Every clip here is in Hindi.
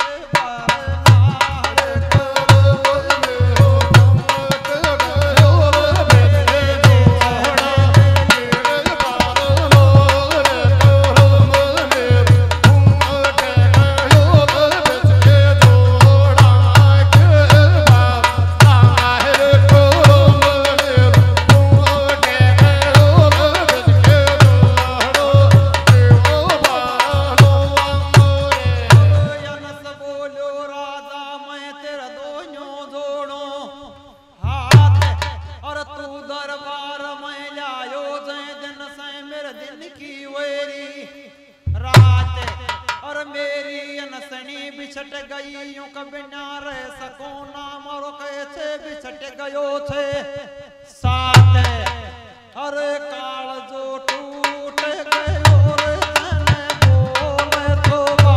बिछट गई यूं कभी ना रह सको ना मरो कैसे बिछट गयो थे साथ अरे काल जो टूट गयो रे तने बोले तो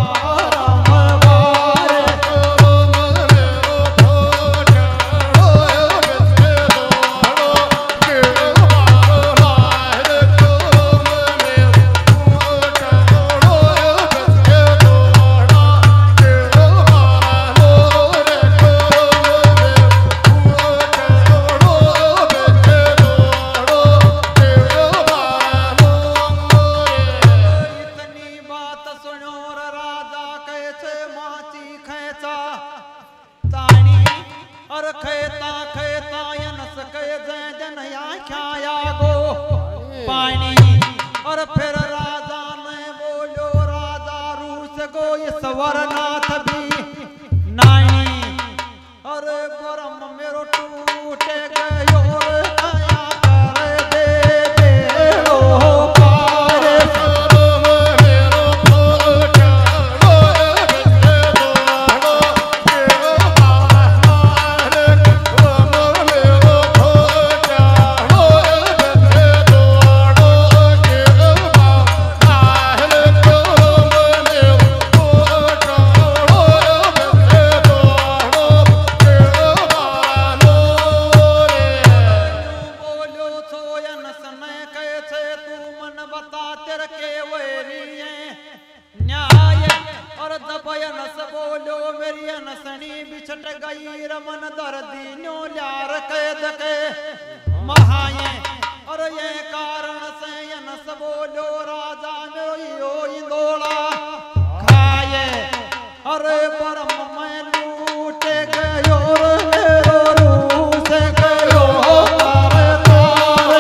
स्वरनाथ भी नाई अरे परम मेरो टूट गयो रे दया कर दे बेड़ो पार परम मेरो टूट गयो रे दोड़ो बेड़ो पार परम मेरो टूट गयो रे दोड़ो बेड़ो पार बिछट गई रमन दर्दी न्यो ल्यार कैद के महाये और ये कारण से यनस बोलो राजा मेरो इंदोला खाए अरे परम मैं लूट गयो मेरो रूस गयो तारे तारे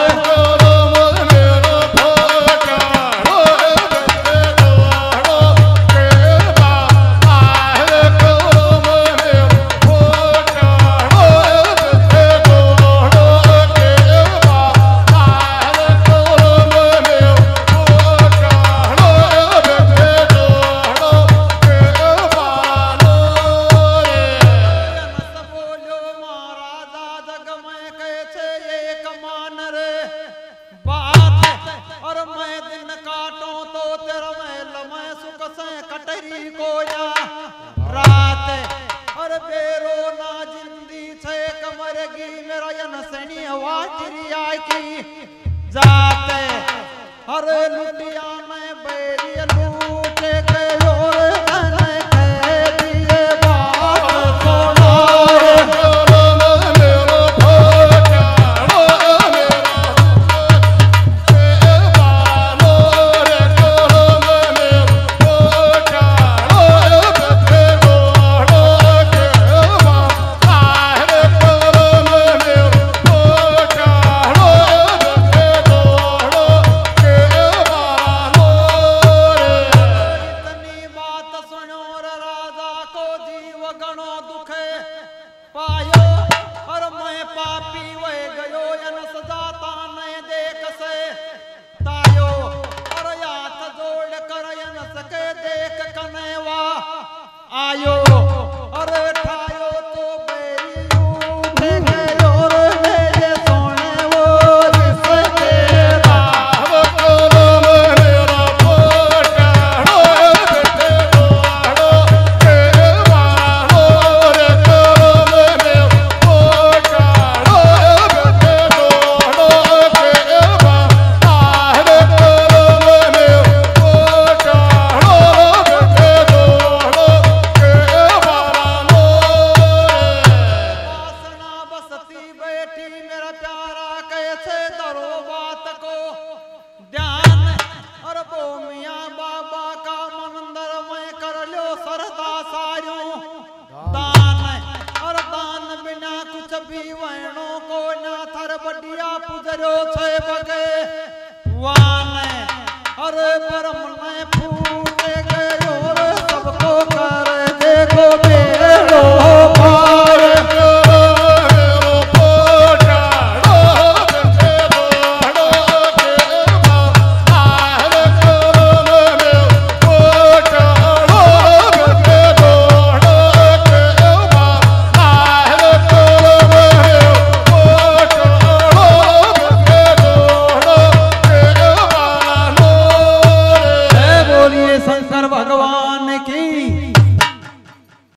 जाते अरे लुटिया में बैरी लूट गयो रे तने कह दिए बात सोना मेरो फोटाड़ो मेरो बालो रे मेरो फोटाड़ो बे गोड़ो के बाहर करो मेरो फोटाड़ो पायो और मैं पापी वह गयो यन सजाता नहीं देख